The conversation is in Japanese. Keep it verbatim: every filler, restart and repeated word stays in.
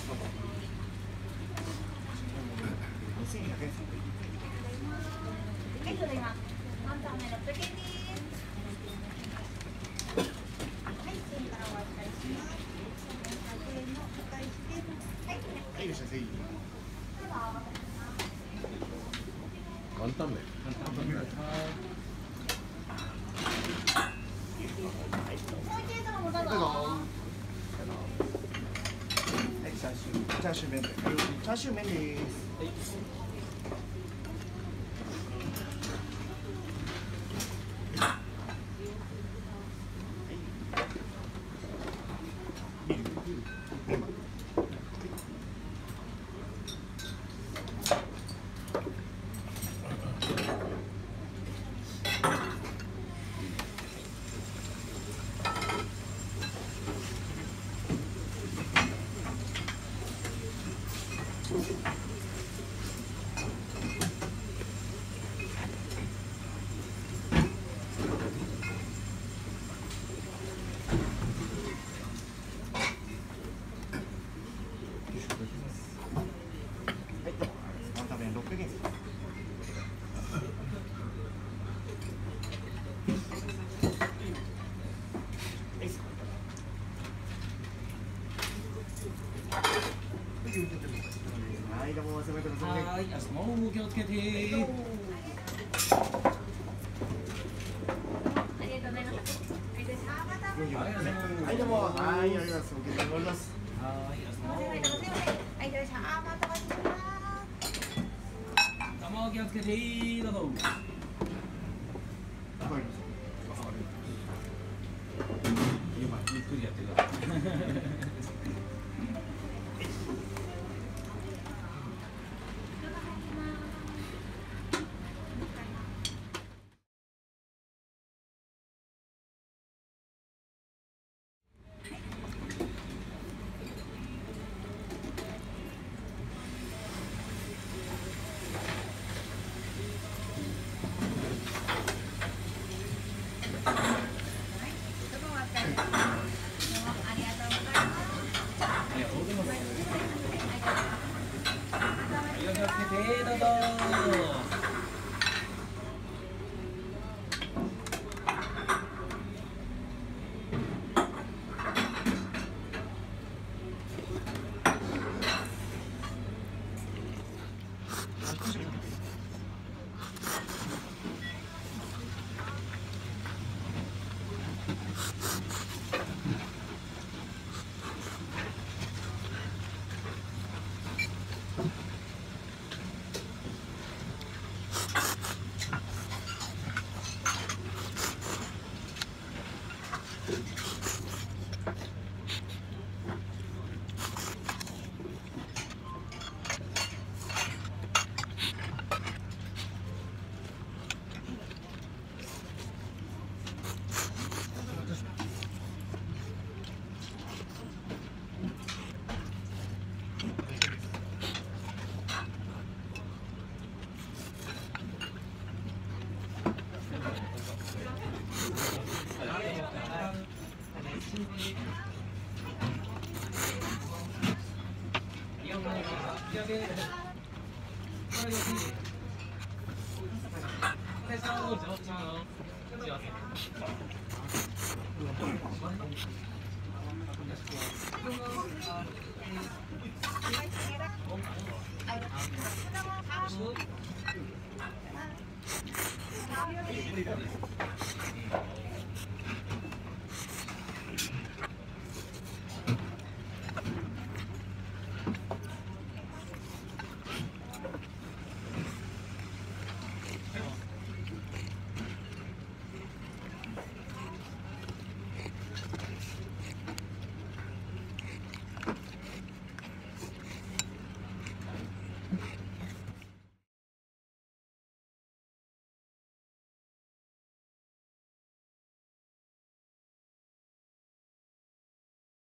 千ひゃくえん。 はい、ただいま。ワンタン麺ろっぴゃくえんです。はい、千円からお預かりします。ひゃくえんのお返しです。はい、 はい、いらっしゃいませ。 ワンタン麺。 ワンタン麺。はい。 もう一円様もどうぞ。 どうぞ。はい、チャーシュー、チャーシュー麺で。チャーシュー麺です。はい。ワンタン麺ろっぴゃくえんです。はい、どうも、すみません。 はい、あそこも気をつけて。 ありがとうございます。 はい、どうも、はい、ありがとうございます。お受け取ります。 はい、あそこはい、いらっしゃいませ。はい、いらっしゃい。あー、またお待ちしてます。 どうも気をつけて、どうぞ。 わかりました。 今ゆっくりやってください。どうぞ。 はい。